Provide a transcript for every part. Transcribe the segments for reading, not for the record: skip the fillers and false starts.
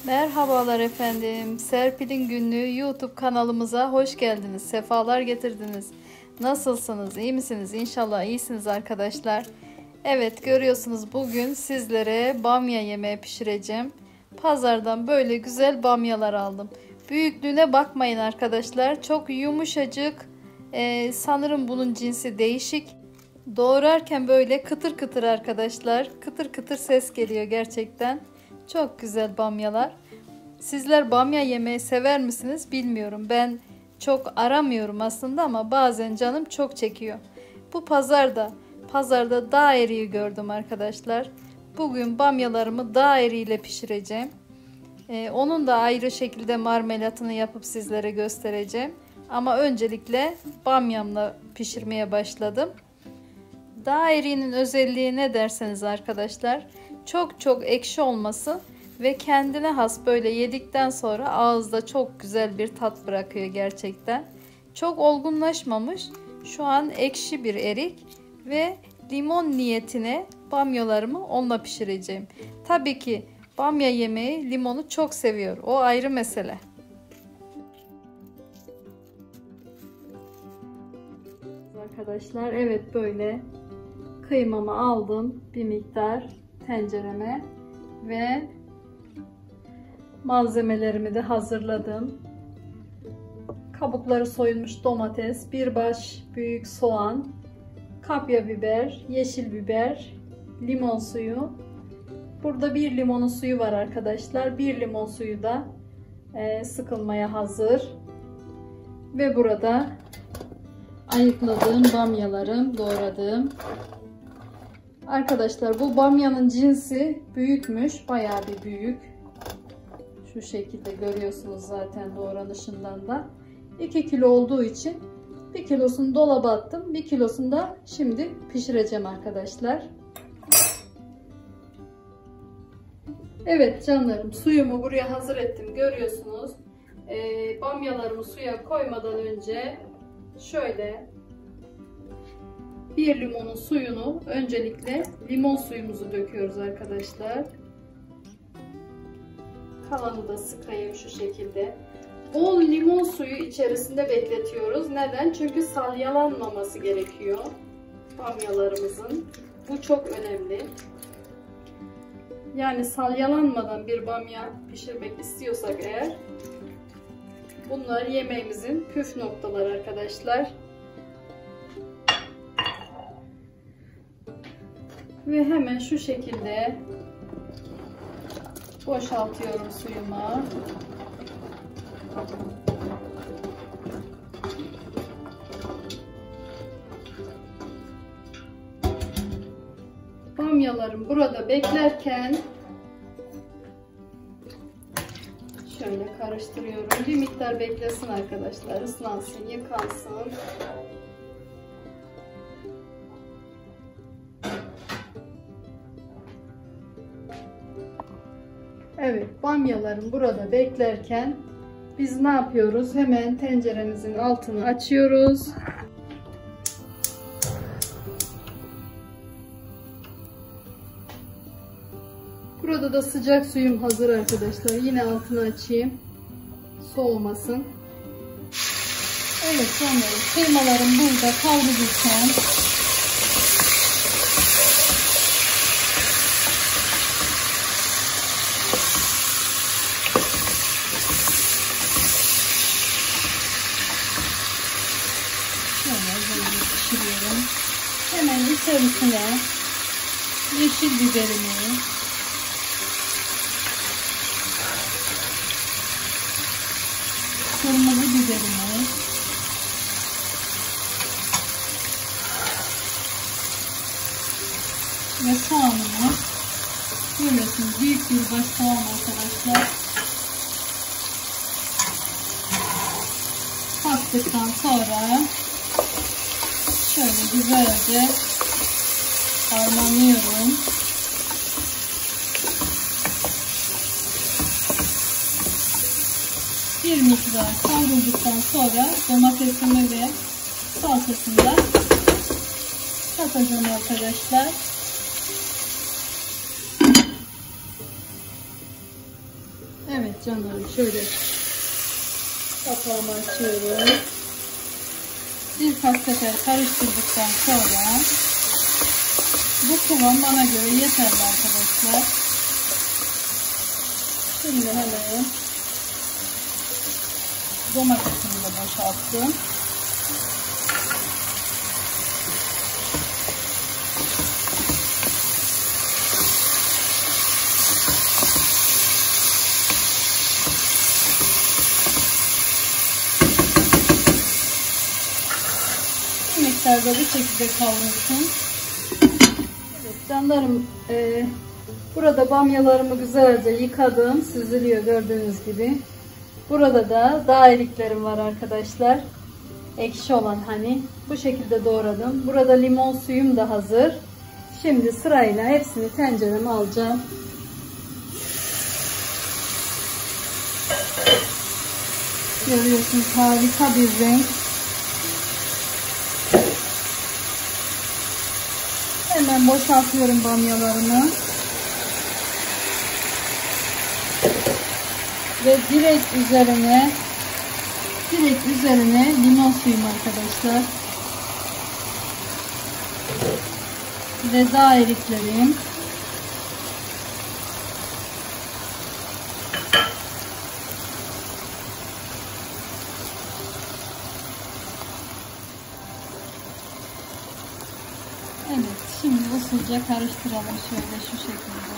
Merhabalar efendim. Serpil'in Günlüğü YouTube kanalımıza hoş geldiniz. Sefalar getirdiniz. Nasılsınız? İyi misiniz? İnşallah iyisiniz arkadaşlar. Evet, görüyorsunuz bugün sizlere bamya yemeği pişireceğim. Pazardan böyle güzel bamyalar aldım. Büyüklüğüne bakmayın arkadaşlar. Çok yumuşacık. Sanırım bunun cinsi değişik. Doğrarken böyle kıtır kıtır arkadaşlar. Kıtır kıtır ses geliyor gerçekten. Çok güzel bamyalar. Sizler bamya yemeği sever misiniz bilmiyorum. Ben çok aramıyorum aslında ama bazen canım çok çekiyor. Bu pazarda dağ eriği gördüm arkadaşlar. Bugün bamyalarımı dağ eriğiyle pişireceğim. Onun da ayrı şekilde marmelatını yapıp sizlere göstereceğim. Ama öncelikle bamyamla pişirmeye başladım. Dağ eriğinin özelliği ne derseniz arkadaşlar, çok ekşi olması ve kendine has, böyle yedikten sonra ağızda çok güzel bir tat bırakıyor gerçekten. Çok olgunlaşmamış, şu an ekşi bir erik ve limon niyetine bamyalarımı onunla pişireceğim. Tabii ki bamya yemeği limonu çok seviyor, o ayrı mesele. Arkadaşlar, evet, böyle kıymamı aldım bir miktar tencereme ve malzemelerimi de hazırladım. Kabukları soyulmuş domates, bir baş büyük soğan, kapya biber, yeşil biber, limon suyu. Burada bir limonun suyu var arkadaşlar. Bir limon suyu da sıkılmaya hazır. Ve burada ayıkladığım bamyalarım, doğradığım. Arkadaşlar, bu bamyanın cinsi büyükmüş, bayağı bir büyük. Şu şekilde görüyorsunuz zaten doğranışından da. 2 kilo olduğu için 1 kilosunu dolaba attım. 1 kilosunu da şimdi pişireceğim arkadaşlar. Evet canlarım, suyumu buraya hazır ettim, görüyorsunuz. Bamyalarımı suya koymadan önce şöyle bir limonun suyunu, öncelikle limon suyumuzu döküyoruz arkadaşlar. Kalanı da sıkayım şu şekilde. Bol limon suyu içerisinde bekletiyoruz. Neden? Çünkü salyalanmaması gerekiyor bamyalarımızın. Bu çok önemli. Yani salyalanmadan bir bamya pişirmek istiyorsak eğer, bunlar yemeğimizin püf noktaları arkadaşlar. Ve hemen şu şekilde boşaltıyorum suyuma. Bamyalarım burada beklerken şöyle karıştırıyorum. Bir miktar beklesin arkadaşlar. Islansın, yıkansın. Evet, bamyalarım burada beklerken biz ne yapıyoruz? Hemen tenceremizin altını açıyoruz. Burada da sıcak suyum hazır arkadaşlar. Yine altını açayım, soğumasın. Evet canlarım, kıymalarım burada kavrulurken pişiriyorum. Hemen içerisine yeşil biberimi, kırmızı biberimi, ve soğanımı, görüyorsunuz büyük bir baş soğan arkadaşlar, kattıktan sonra şöyle güzelce harmanlıyorum. Bir miktar kavrulduktan sonra domatesimi ve salçasını da katacağım arkadaşlar. Evet canlarım, şöyle kapağımı açıyorum. Birkaç sefer karıştırdıktan sonra bu kıvam bana göre yeterli arkadaşlar. Şimdi hemen domatesimi de boşalttım. Bir miktarda bu şekilde kavrulsun. Evet canlarım, burada bamyalarımı güzelce yıkadım. Süzülüyor gördüğünüz gibi. Burada da dağ eriklerim var arkadaşlar. Ekşi olan hani. Bu şekilde doğradım. Burada limon suyum da hazır. Şimdi sırayla hepsini tencereme alacağım. Görüyorsunuz, harika bir renk. Hemen boşaltıyorum bamyalarımı. Ve direkt üzerine limon suyum arkadaşlar. Ve dağ eriklerim. Evet, şimdi usulca karıştıralım şöyle şu şekilde.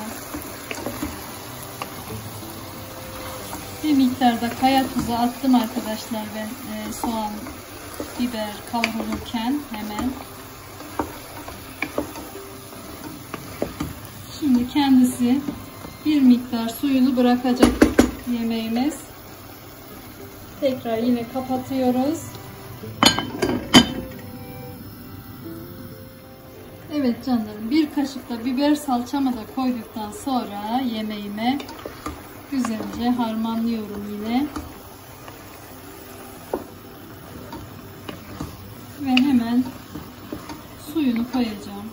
Bir miktarda kaya tuzu attım arkadaşlar ben soğan, biber kavrulurken hemen. Şimdi kendisi bir miktar suyunu bırakacak yemeğimiz. Tekrar yine kapatıyoruz. Evet canlarım, bir kaşık da biber salçamı da koyduktan sonra yemeğime güzelce harmanlıyorum yine. Ve hemen suyunu koyacağım.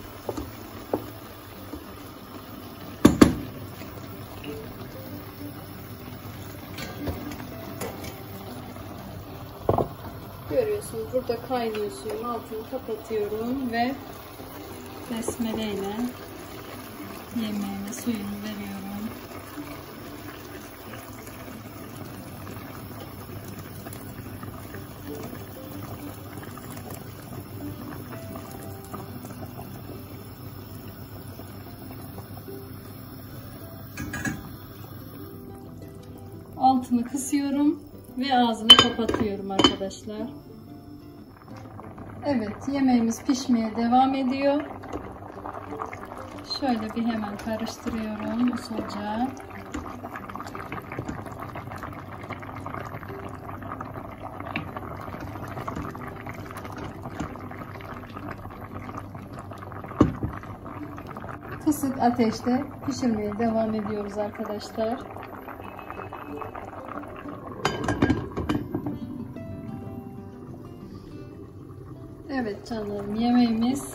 Görüyorsunuz, burada kaynıyor suyum. Altını kapatıyorum ve besmele ile yemeğime suyunu veriyorum. Altını kısıyorum ve ağzını kapatıyorum arkadaşlar. Evet, yemeğimiz pişmeye devam ediyor. Şöyle bir hemen karıştırıyorum usulca. Kısık ateşte pişirmeye devam ediyoruz arkadaşlar. Evet canlarım, yemeğimiz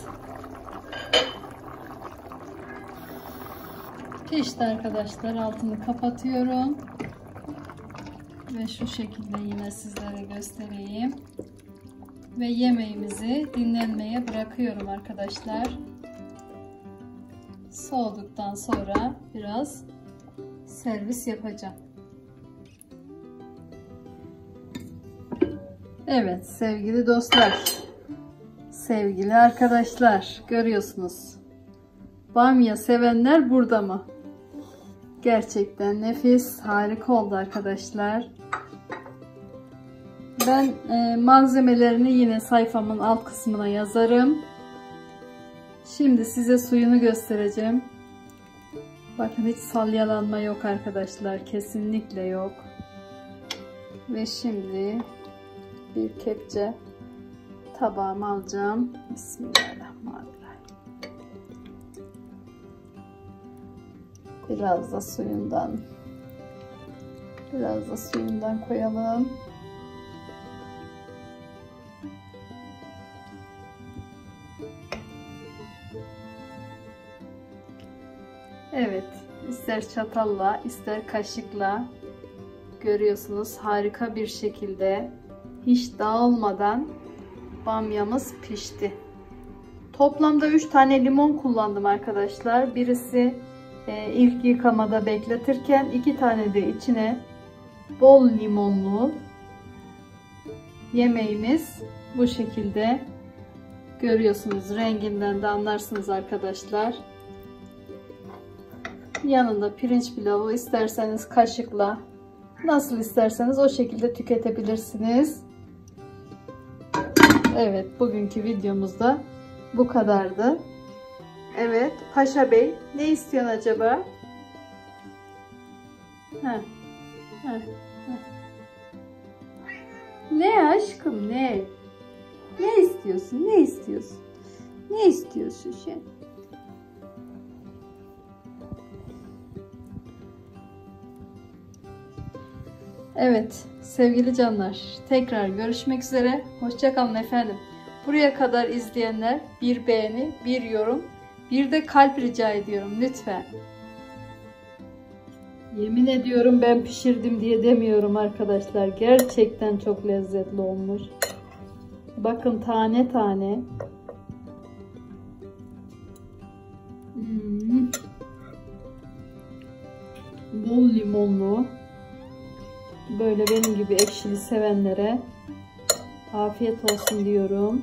pişti arkadaşlar. Altını kapatıyorum. Ve şu şekilde yine sizlere göstereyim. Ve yemeğimizi dinlenmeye bırakıyorum arkadaşlar. Soğuduktan sonra biraz servis yapacağım. Evet sevgili dostlar, sevgili arkadaşlar, görüyorsunuz. Bamya sevenler burada mı? Gerçekten nefis, harika oldu arkadaşlar. Ben malzemelerini yine sayfamın alt kısmına yazarım. Şimdi size suyunu göstereceğim. Bakın, hiç salyalanma yok arkadaşlar. Kesinlikle yok. Ve şimdi bir kepçe tabağıma alacağım. Bismillahirrahmanirrahim. Biraz da suyundan koyalım. Evet, ister çatalla, ister kaşıkla Görüyorsunuz harika bir şekilde hiç dağılmadan bamyamız pişti. Toplamda 3 tane limon kullandım arkadaşlar. Birisi ilk yıkamada bekletirken, 2 tane de içine bol limonlu yemeğimiz bu şekilde. Görüyorsunuz, renginden de anlarsınız arkadaşlar. Yanında pirinç pilavı, isterseniz kaşıkla, nasıl isterseniz o şekilde tüketebilirsiniz. Evet, bugünkü videomuzda bu kadardı. Evet, Paşa Bey ne istiyorsun acaba? Heh, heh, heh. Ne aşkım, ne? Ne istiyorsun? Ne istiyorsun? Ne istiyorsun sen? Evet sevgili canlar, tekrar görüşmek üzere. Hoşça kalın efendim. Buraya kadar izleyenler bir beğeni, bir yorum, bir de kalp rica ediyorum lütfen. Yemin ediyorum ben pişirdim diye demiyorum arkadaşlar. Gerçekten çok lezzetli olmuş. Bakın tane tane. Bol limonlu. Böyle benim gibi ekşili sevenlere afiyet olsun diyorum.